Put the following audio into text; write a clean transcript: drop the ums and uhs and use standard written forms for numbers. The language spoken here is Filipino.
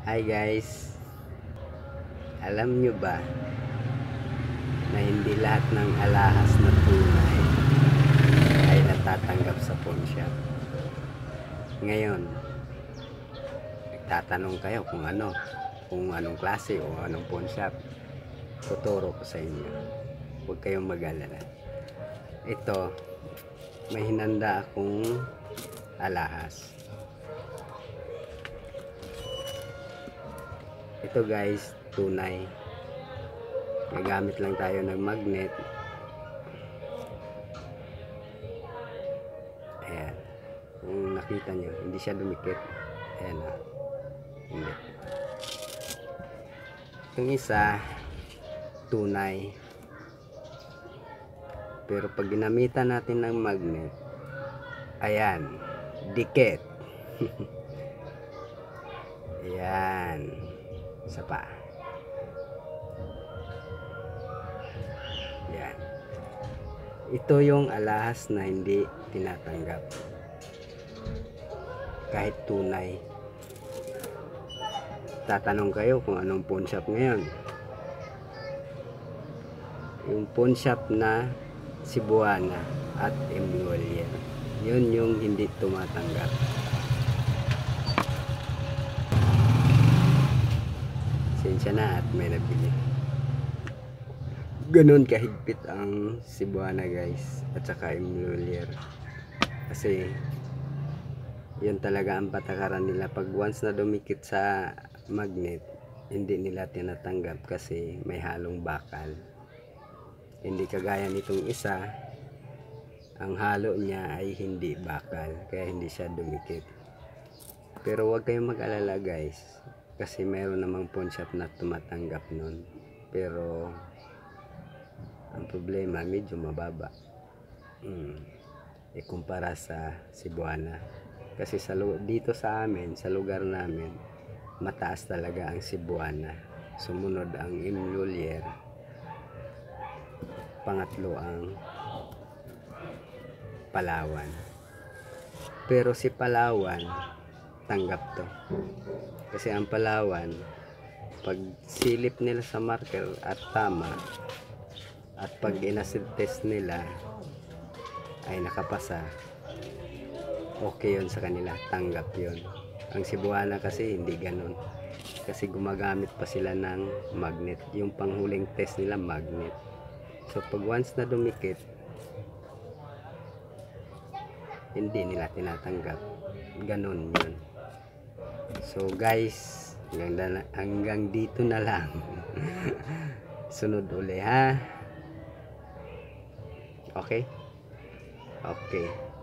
Hi guys, alam nyo ba na hindi lahat ng alahas na tunay ay natatanggap sa pawn shop? Ngayon, nagtatanong kayo kung anong klase o anong pawn shop. Tuturo ko sa inyo. Huwag kayong mag-alala. Ito, may hinanda akong alahas. Ito guys, tunay. Gagamit lang tayo ng magnet. Ayan. Kung nakita nyo, hindi siya dumikit. Ayan o. Hindi. Itong isa, tunay. Pero pag ginamitan natin ng magnet, ayan, dikit. Ayan. Isa pa. Yan. Ito yung alahas na hindi tinatanggap. Kahit tunay. Tatanong kayo kung anong pawn shop ngayon. Yung pawn shop na Cebuana at Emolier. Yun yung hindi tumatanggap. Sensya na at may nabili. Ganon kahigpit ang Cebuana guys at saka Emolier. Kasi yun talaga ang patakaran nila. Pag once na dumikit sa magnet, hindi nila tinatanggap kasi may halong bakal. Hindi kagaya nitong isa, ang halo niya ay hindi bakal, kaya hindi siya dumikit. Pero huwag kayong mag-alala guys, kasi mayroon namang pawn shop na tumatanggap nun. Pero ang problema medyo mababa ikumpara sa Cebuana. Kasi dito sa amin, sa lugar namin, mataas talaga ang Cebuana. Sumunod ang Emolier. Pangatlo ang Palawan. Pero si Palawan, tanggap to. Kasi ang Palawan, pag silip nila sa marker at tama, at pag inacid test nila ay nakapasa, okay yun sa kanila, tanggap yun. Ang Cebuana kasi hindi ganun, kasi gumagamit pa sila ng magnet. Yung panghuling test nila magnet. So pag once na dumikit, hindi nila tinatanggap. Ganun yun. So guys, hanggang dito na lang. Sunod uli ha. Okay? Okay.